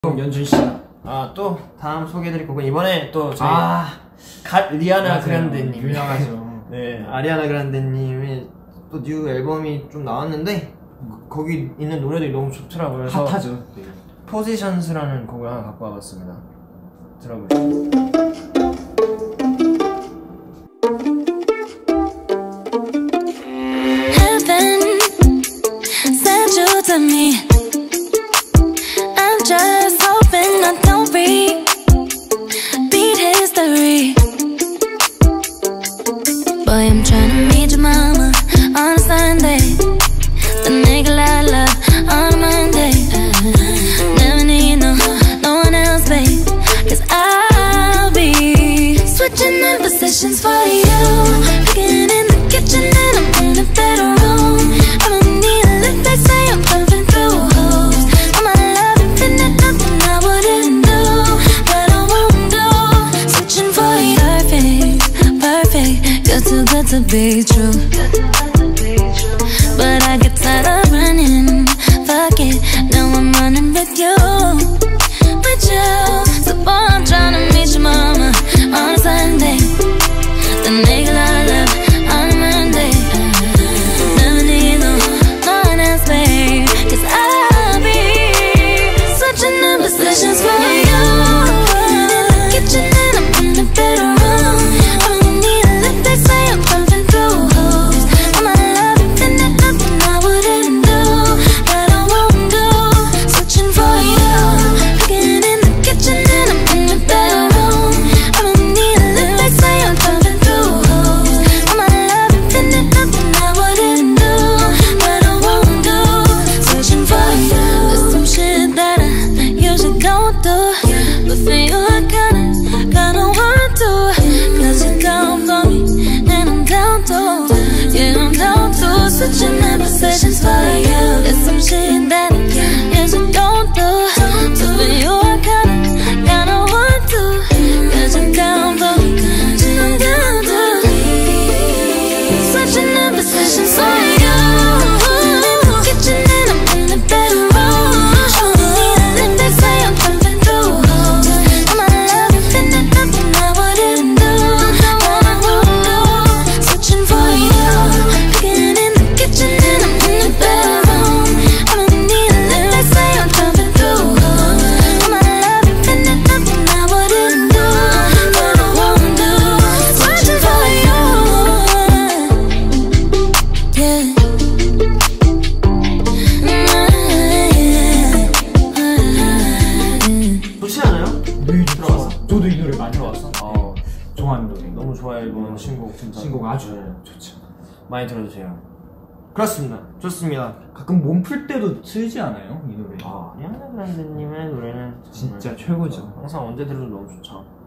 연준 씨. 또 다음 소개해드릴 곡은 이번에 또 저희 갓 리아나 그란데님 유명하죠. 네, 아리아나 그란데님의 또 뉴 앨범이 좀 나왔는데 거기 있는 노래들이 너무 좋더라고요. 그래서 핫하죠. 네. 포지션스라는 곡을 하나 갖고 와봤습니다. 들어보시죠. Heaven sent you to me. I'm just hoping I don't repeat history. Boy, I'm trying to meet your mama on a Sunday. The nigga I love on a Monday. Never need no one else, babe. Cause I'll be switching in positions for you. Cooking in the kitchen and I'm in the bedroom. I'ma need a lift, they say I'm pumping through holes. I'm my love infinite, nothing I wouldn't do, but I won't do. Switching for you, perfect, you're too good to be true. But I get tired of running, fuck it, now I'm running with you. With you, so boy I'm tryna meet your mama on a Sunday. The nigga I love on a Monday. Never need no one else, babe. Cause I'll be switching the positions for you. In the kitchen and I'm in the bedroom. I don't need a lift, they say I'm pumping through holes. I'm my love infinite, nothing I wouldn't do, but I won't do. Switching for you. Cooking in the kitchen and I'm in the bedroom. I don't need a lift, they say I'm pumping through holes. I'm my love infinite, nothing I wouldn't do, but I won't do. Switching for you. There's some shit that I usually don't do, but for you I kinda want to. Cause you're down for me and I'm down too. Yeah, I'm down to. Switching the positions for you. There's some shit that I usually don't do, but for you I kinda want to. Cause you're down for me and I'm down too. Switching the positions for you. In the kitchen and I'm in the bedroom. I don't need a lift, they say I'm pumping through holes. I'm my love infinite, nothing I wouldn't do, but I won't do. Switching for you. Cooking in the kitchen and I'm in the bedroom. I don't need a lift, they say I'm pumping through holes. I'm my love infinite, nothing I wouldn't do, but I won't do. Switching for you. Yeah. 좋지 않아요? 네, 들어봤어? 저도 이 노래 많이 들어봤어. 좋아하는 노래. 너무 좋아요. 이번 신곡 진짜. 신곡 아주 네. 좋죠. 많이 들어주세요. 그렇습니다. 좋습니다. 가끔 몸 풀 때도 틀지 않아요? 이 노래. 아리아나 그란데님의 노래는 진짜 최고죠. 항상 언제 들어도 너무 좋죠.